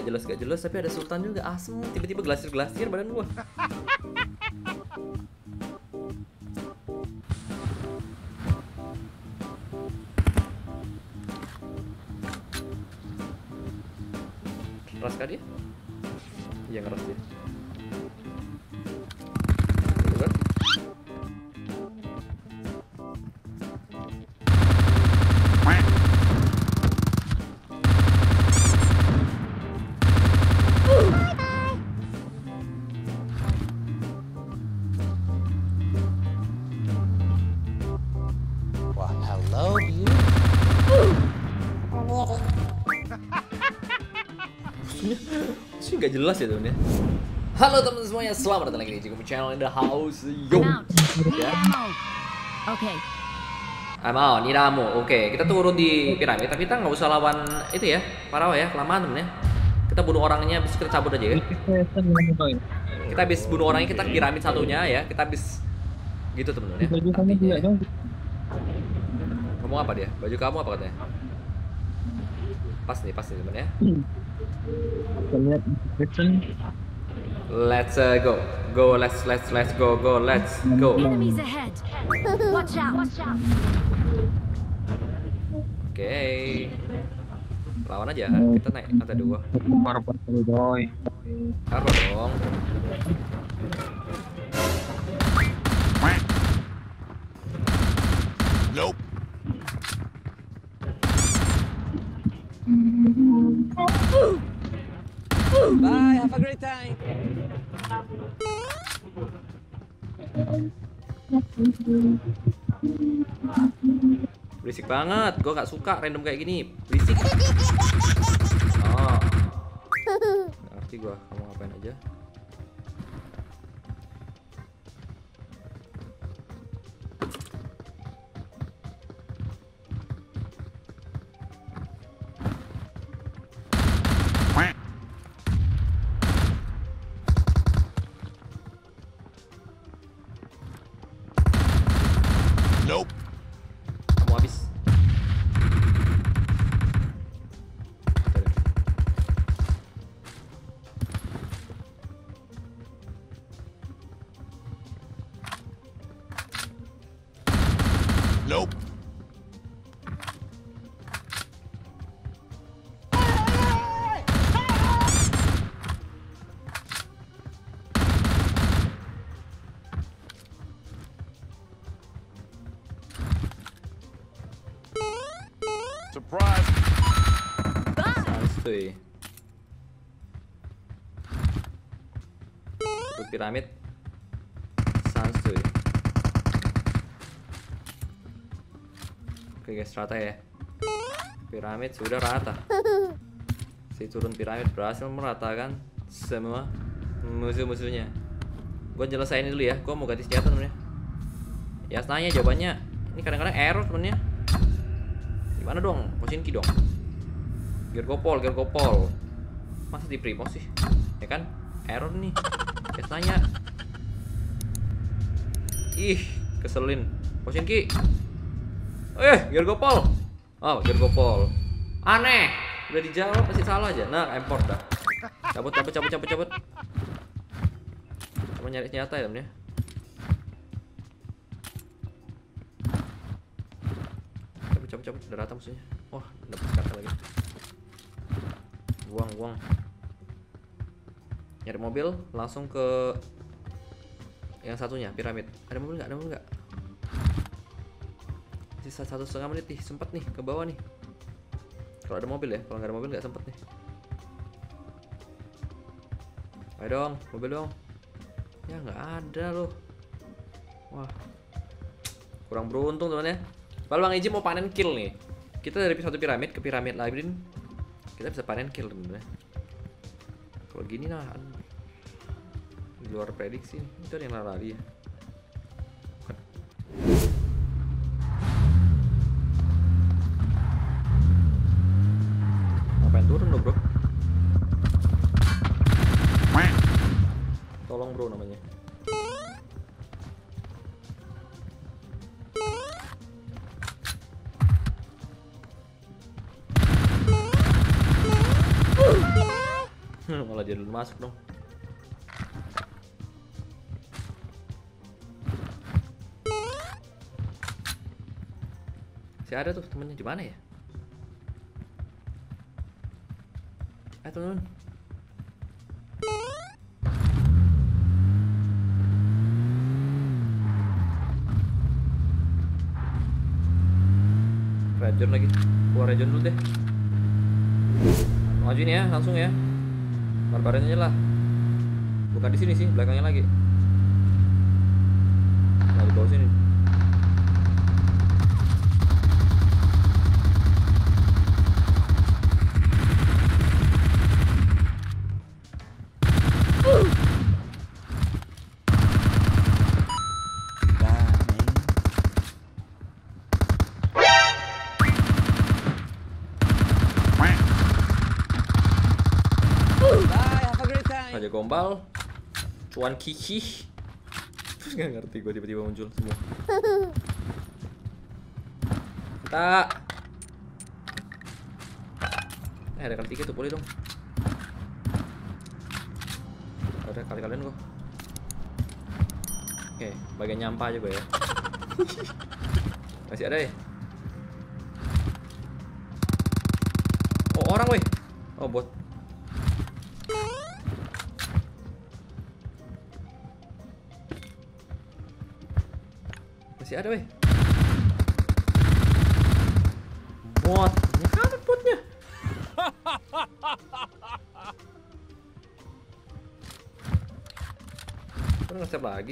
gak jelas tapi ada sultan juga asem, tiba-tiba glasir badan gua. Keras kah dia? Iya ngeras dia. Tuh kan? Wah, hello you. Sih nggak jelas ya temen ya. Halo teman semuanya, selamat datang lagi di Cikum Channel in the house. Yo. Ya. Oke. I'm out, Niramu. Oke, kita turun di piramid, tapi kita nggak usah lawan itu ya, Parawa ya, kelamaan temen ya. Kita bunuh orangnya, habis kita cabut aja ya. Kita habis bunuh orangnya, kita piramid satunya ya, kita habis gitu temen ya. Ngomong apa dia? Baju kamu apa katanya? Pas nih temen ya. Let's go. Let's go. Enemies ahead. Watch out. Oke. Lawan aja, kita naik lantai 2. Taruh dong. Nope. Bye, have a great time. Berisik banget, gue gak suka random kayak gini. Berisik. Oh. Gak ngerti gue, kamu ngapain aja. Nope. Kamu habis. Nope. Surprise. Santuy. Untuk piramid. Santuy. Oke guys, rata ya. Piramid sudah rata. Si turun piramid berhasil meratakan semua musuh-musuhnya. Gue jelasain dulu ya. Gue mau ganti senjata temennya. Ya nanya jawabannya. Ini kadang-kadang error temennya. Gimana dong? Posinki dong. Gergopol. Masa di Primo sih? Ya kan? Error nih. Guys nanya. Ih, keselin. Posinki. Gergopol. Oh, Gergopol. Aneh. Udah dijawab masih salah aja. Nah, import dah. Cabut. Cuma nyari senjata ya, temen ya. Cabut, udah rata musuhnya. Wah, dapat kata lagi. Buang. Nyari mobil, langsung ke yang satunya, piramid. Ada mobil nggak? Sisa 1,5 menit nih, sempet nih ke bawah nih. Kalau ada mobil ya, kalau nggak ada mobil nggak sempet nih. Ayo dong, mobil dong. Ya nggak ada loh. Wah, kurang beruntung teman ya. Kalau Bang Iji mau panen kill nih. Kita dari satu piramid ke piramid lain, kita bisa panen kill temen-temen. Kalau gini nah di luar prediksi nih. Itu ada yang lari ya. Ngapain turun lo bro? Tolong bro namanya. Malah dia dulu masuk dong. Si ada tuh temennya di mana ya? Temen-temen. Rajon lagi. Keluar Rajon dulu deh. Majuin ya, langsung ya. Barbarin aja lah. Bukan di sini sih, belakangnya lagi. Nah, di bawah sini. Raja Gombal, Cuan Kiki. Nggak ngerti gue tiba-tiba muncul semua. Tak. Ada kali 3 tuh, boleh dong. Ada kali-kalian kok. Oke, bagian nyampah aja gue ya. Masih ada ya? Oh, orang weh. Oh, bot. Masih ada weh. Bot. Mana botnya? Udah nge-save lagi.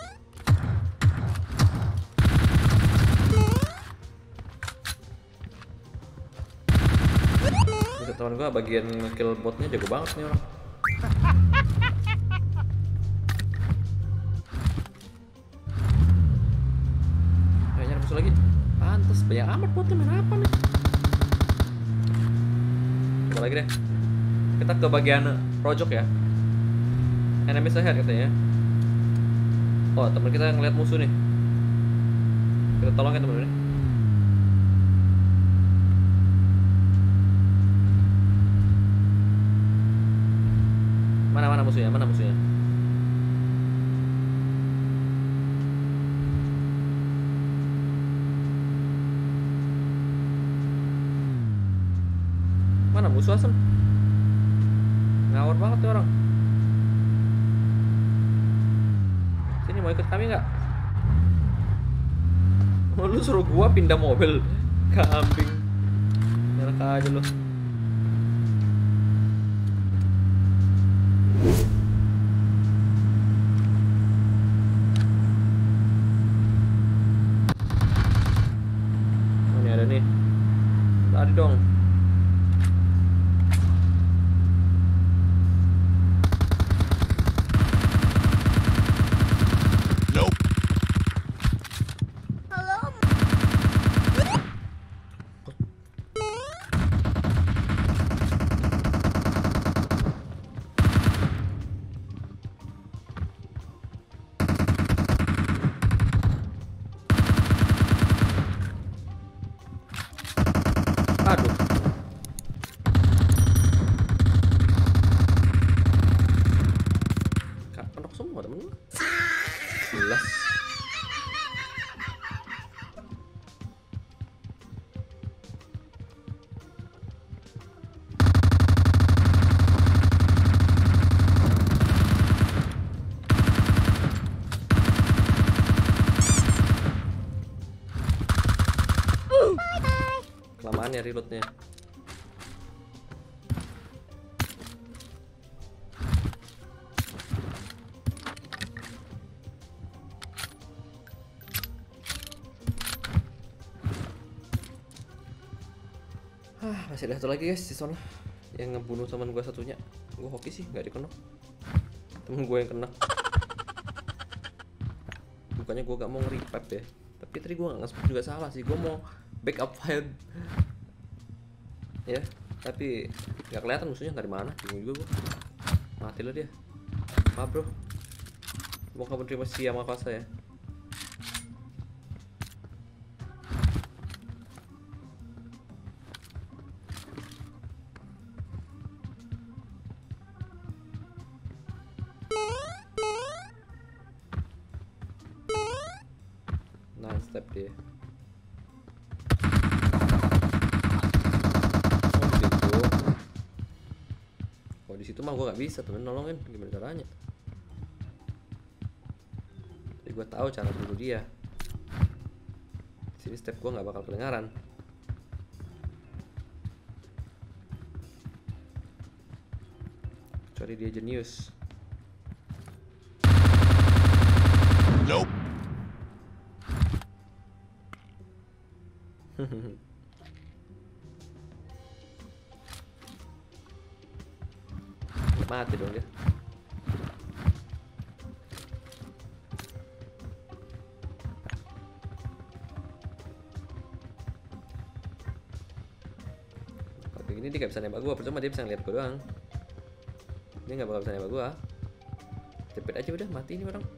Bisa teman gua bagian nge-kill botnya jago banget nih orang. Kayaknya ada musuh lagi. Pantes banyak amat botnya, main apa nih? Coba lagi deh. Kita ke bagian pojok ya. Enemies ahead katanya. Oh, teman kita ngeliat musuh nih. Kita tolong ya teman-teman. Mana musuhnya? Mana musuhnya? Mana musuh asem? Ngawur banget tuh orang. Sini mau ikut kami nggak? Oh, lu suruh gua pindah mobil. Kambing. Enak aja lu. Oh, ini ada nih. Tadi dong. Aduh. Penok semua temen lu. Jelas. Kelamaan ya reloadnya. Masih ada satu lagi guys di sana yang ngebunuh teman gue satunya. Gue hoki sih nggak dikenok. Temen gue yang kena. Bukannya gue gak mau nge-revive ya, tapi tadi gue gak nge-spam juga salah sih. Gue mau backup file ya, tapi nggak kelihatan musuhnya dari mana. Bingung juga gue. Mati lah dia. Maaf bro. Mau kamu terima kasih sama saya. One step dia. Oh di situ mah gue nggak bisa temen nolongin, gimana caranya? Jadi gue tahu cara bunuh dia. Di sini step gue nggak bakal kedengaran. Kecuali dia jenius. Nope. Mati dong dia. Kalau begini dia gak bisa nembak gua, percuma dia bisa ngeliat gua doang. Dia gak bakal bisa nembak gua. Cepet aja udah, mati ini orang.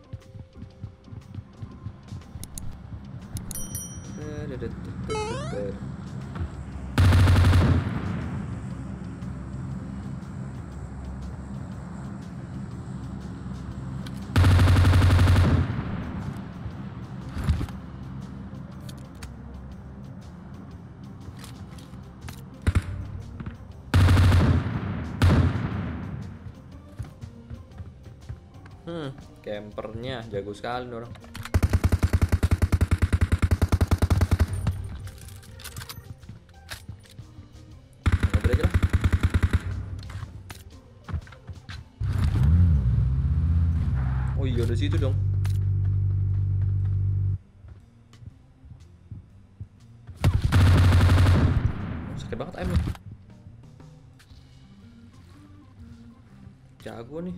Campernya jago sekali nih orang. Ngobrol aja lah. Oh iya udah situ dong. Sakit banget ayam nih. Jago nih.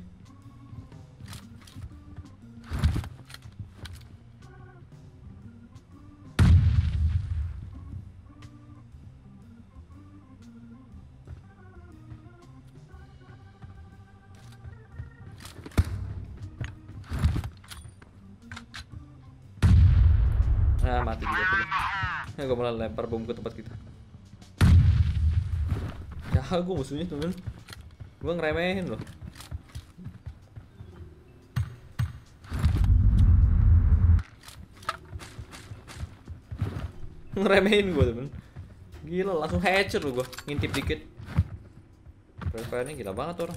Nah, mati juga tuh. Nah, gue malah lempar bom ke tempat kita. Jago musuhnya temen. Gue ngeremehin loh. Ngeremehin gue temen. Gila langsung headshot loh gue. Ngintip dikit. Fire-nya gila banget orang.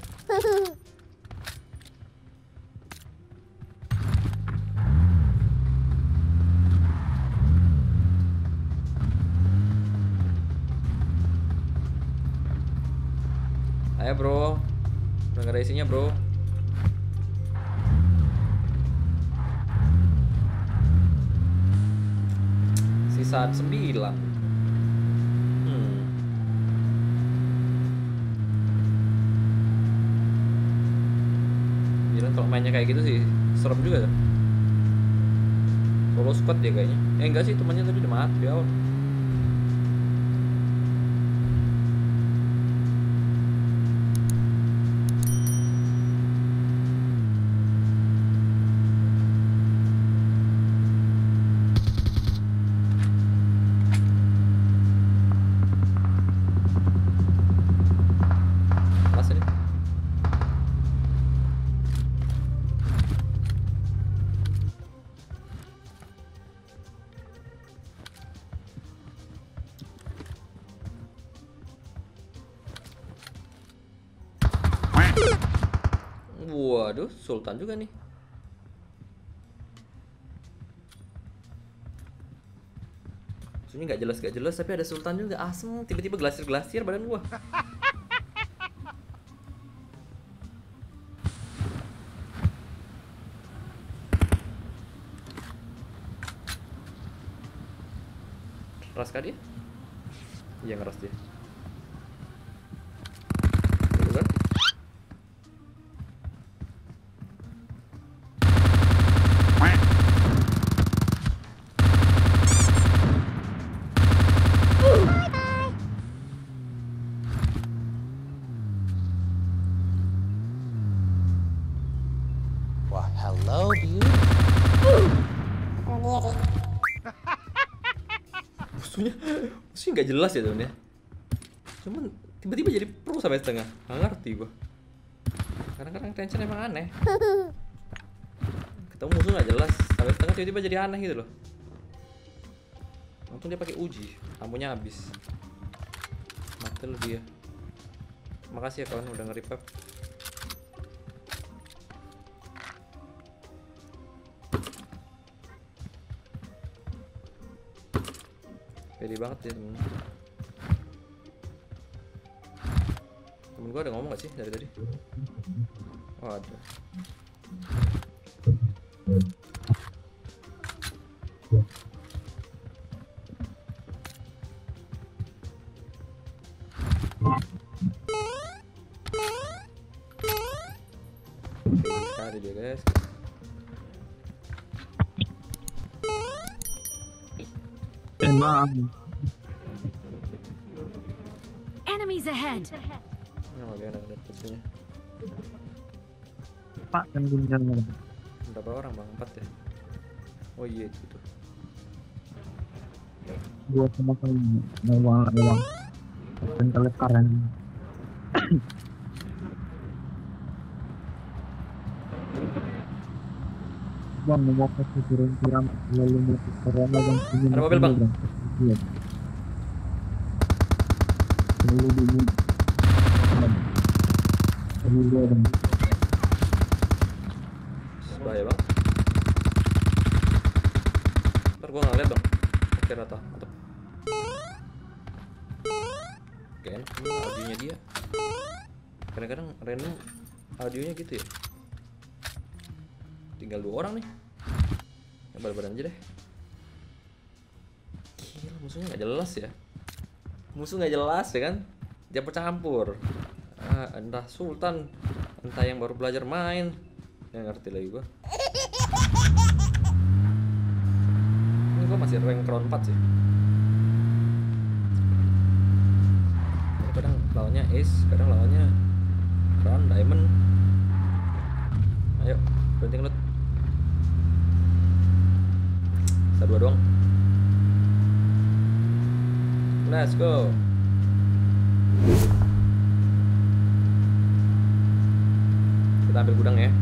Ayo bro, udah gak ada isinya bro. Sisa 9. Gila kalau mainnya kayak gitu sih serem juga tuh. Solo squad dia kayaknya. Enggak sih, temannya tadi udah mati di awal. Waduh, Sultan juga nih. Ini nggak jelas tapi ada Sultan juga. Asem, tiba-tiba glasier badan gua. Keras kah dia? Iya ngeras dia. Hello, beauty. Musuhnya nggak jelas ya temen ya. Cuman tiba-tiba jadi pro sampai setengah. Nggak ngerti gua. Kadang-kadang tension emang aneh. Ketemu musuh nggak jelas sampai setengah tiba-tiba jadi aneh gitu loh. Untung dia pakai uji, ampunya habis. Mati lu dia. Makasih ya kawan udah nge-revive. Pede banget ya temen. Temen gua ada ngomong gak sih dari tadi? Oh ada. Sekali dia guys. Enemies ahead. Nah, dia ada musuhnya. Pak yang gunjangnya. Berapa orang bang? 4 ya? Oh iya itu tuh. Dua sama kali mewah. Dan kelekaran. Bang, mau kasih turun-turun lalu masuk corona dan sini. Ada mobil bang. Iya. Lalu dulu. Dulu bang. Bahaya bang. Ntar gua nggak lihat bang. Oke rata, mantap. Oke, enak ini audionya dia. Kadang-kadang random audionya gitu ya. Tinggal 2 orang nih. Ya bal-balan aja deh. Gila, musuhnya nggak jelas ya. Musuh nggak jelas ya kan? Campur-campur. Entah Sultan, entah yang baru belajar main. Nggak ngerti lagi gua. Ini gua masih rank crown 4 sih. Kadang lawannya ace, kadang lawannya crown diamond. Ayo, penting loot. Satu 2 doang. Let's go. Kita ambil gudang ya.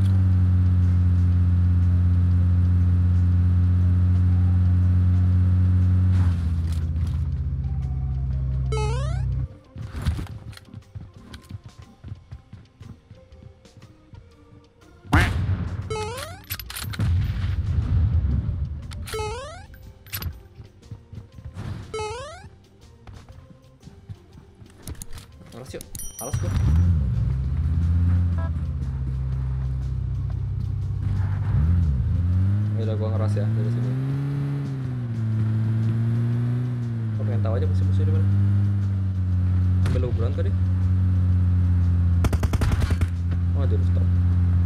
Alas yuk, alas gua. Ya udah gua ngeras ya dari sini. Gua pengen tahu aja musuh-musuhnya di mana. Ambil ukuran tadi. Oh, dia udah stop.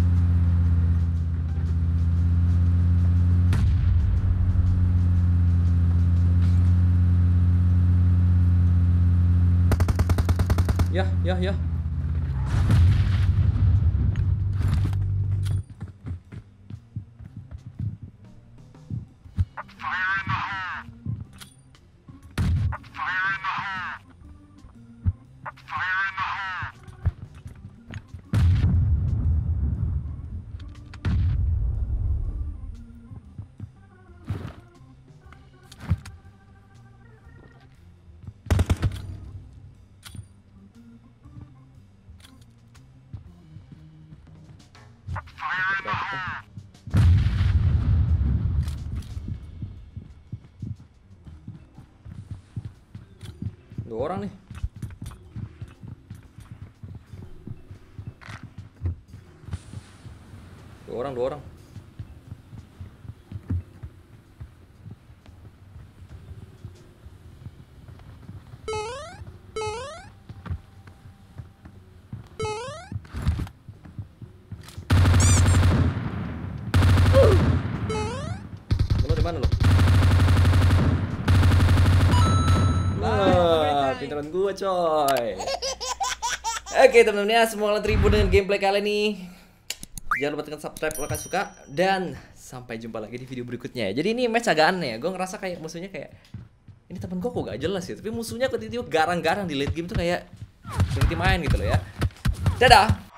Ya. Dua orang nih. Dua orang. Lo di mana lo? Pinteran gue coy. Oke teman-teman ya, semoga terhibur dengan gameplay kali ini. Jangan lupa tekan subscribe kalau kalian suka. Dan sampai jumpa lagi di video berikutnya. Jadi ini match agak aneh ya. Gue ngerasa kayak musuhnya kayak ini temen gue kok gak jelas ya. Tapi musuhnya kok tiba-tiba garang-garang di late game tuh kayak berhenti main gitu loh ya. Dadah.